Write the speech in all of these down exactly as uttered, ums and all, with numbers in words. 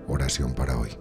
Oración para hoy.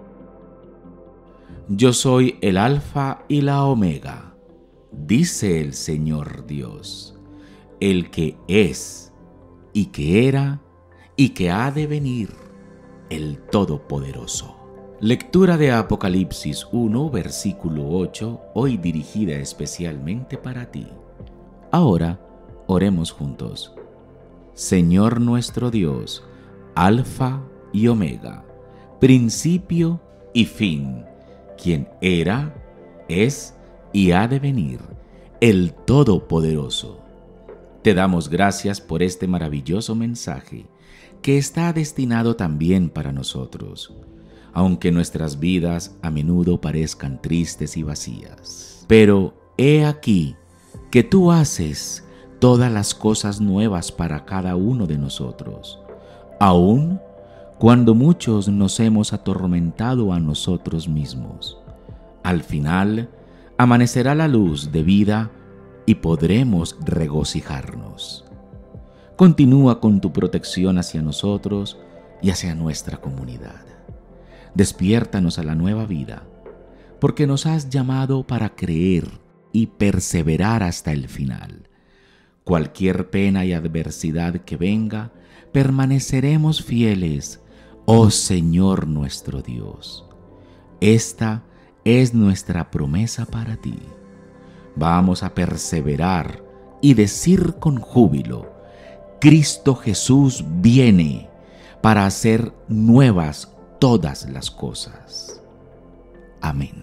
Yo soy el Alfa y la Omega, dice el Señor Dios, el que es, y que era, y que ha de venir, el Todopoderoso. Lectura de Apocalipsis uno, versículo ocho, hoy dirigida especialmente para ti. Ahora, oremos juntos. Señor nuestro Dios, Alfa y Omega, principio y fin, quien era, es y ha de venir, el Todopoderoso. Te damos gracias por este maravilloso mensaje que está destinado también para nosotros, aunque nuestras vidas a menudo parezcan tristes y vacías. Pero he aquí que tú haces todas las cosas nuevas para cada uno de nosotros, aun cuando muchos nos hemos atormentado a nosotros mismos. Al final, amanecerá la luz de vida y podremos regocijarnos. Continúa con tu protección hacia nosotros y hacia nuestra comunidad. Despiértanos a la nueva vida, porque nos has llamado para creer y perseverar hasta el final. Cualquier pena y adversidad que venga, permaneceremos fieles, oh Señor nuestro Dios. Esta es nuestra promesa para ti. Vamos a perseverar y decir con júbilo: Cristo Jesús viene para hacer nuevas todas las cosas. Amén.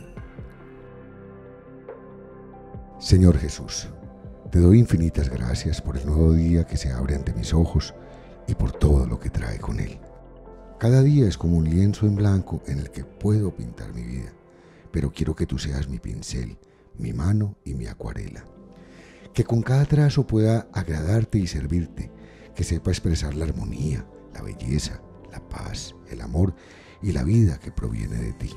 Señor Jesús, te doy infinitas gracias por el nuevo día que se abre ante mis ojos y por todo lo que trae con él. Cada día es como un lienzo en blanco en el que puedo pintar mi vida, pero quiero que tú seas mi pincel, mi mano y mi acuarela. Que con cada trazo pueda agradarte y servirte, que sepa expresar la armonía, la belleza, la paz, el amor y la vida que proviene de ti.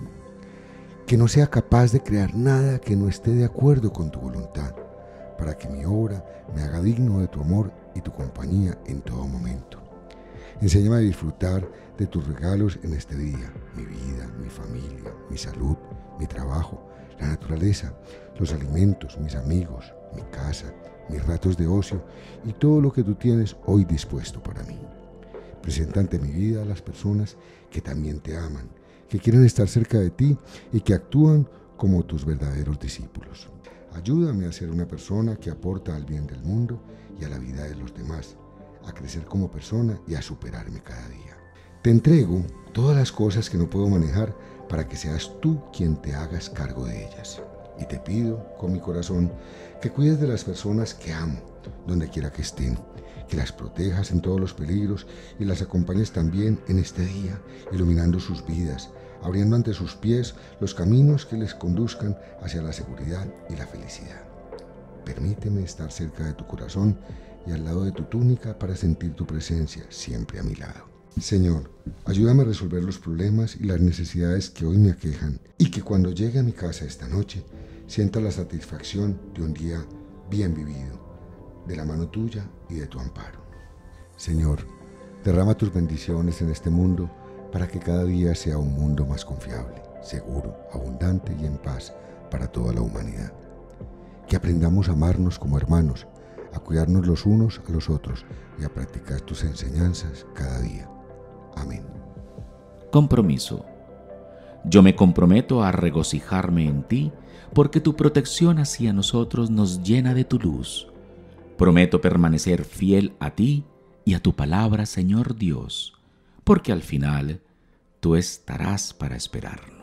Que no sea capaz de crear nada que no esté de acuerdo con tu voluntad, para que mi obra me haga digno de tu amor y tu compañía en todo momento. Enséñame a disfrutar de tus regalos en este día, mi vida, mi familia, mi salud, mi trabajo, la naturaleza, los alimentos, mis amigos, mi casa, mis ratos de ocio y todo lo que tú tienes hoy dispuesto para mí. Presenta ante mi vida a las personas que también te aman, que quieren estar cerca de ti y que actúan como tus verdaderos discípulos. Ayúdame a ser una persona que aporta al bien del mundo y a la vida de los demás, a crecer como persona y a superarme cada día. Te entrego todas las cosas que no puedo manejar para que seas tú quien te hagas cargo de ellas. Y te pido con mi corazón que cuides de las personas que amo, donde quiera que estén, que las protejas en todos los peligros y las acompañes también en este día, iluminando sus vidas, abriendo ante sus pies los caminos que les conduzcan hacia la seguridad y la felicidad. Permíteme estar cerca de tu corazón y al lado de tu túnica para sentir tu presencia siempre a mi lado. Señor, ayúdame a resolver los problemas y las necesidades que hoy me aquejan y que cuando llegue a mi casa esta noche sienta la satisfacción de un día bien vivido, de la mano tuya y de tu amparo. Señor, derrama tus bendiciones en este mundo para que cada día sea un mundo más confiable, seguro, abundante y en paz para toda la humanidad. Que aprendamos a amarnos como hermanos, a cuidarnos los unos a los otros y a practicar tus enseñanzas cada día. Amén. Compromiso. Yo me comprometo a regocijarme en ti, porque tu protección hacia nosotros nos llena de tu luz. Prometo permanecer fiel a ti y a tu palabra, Señor Dios, porque al final tú estarás para esperarnos.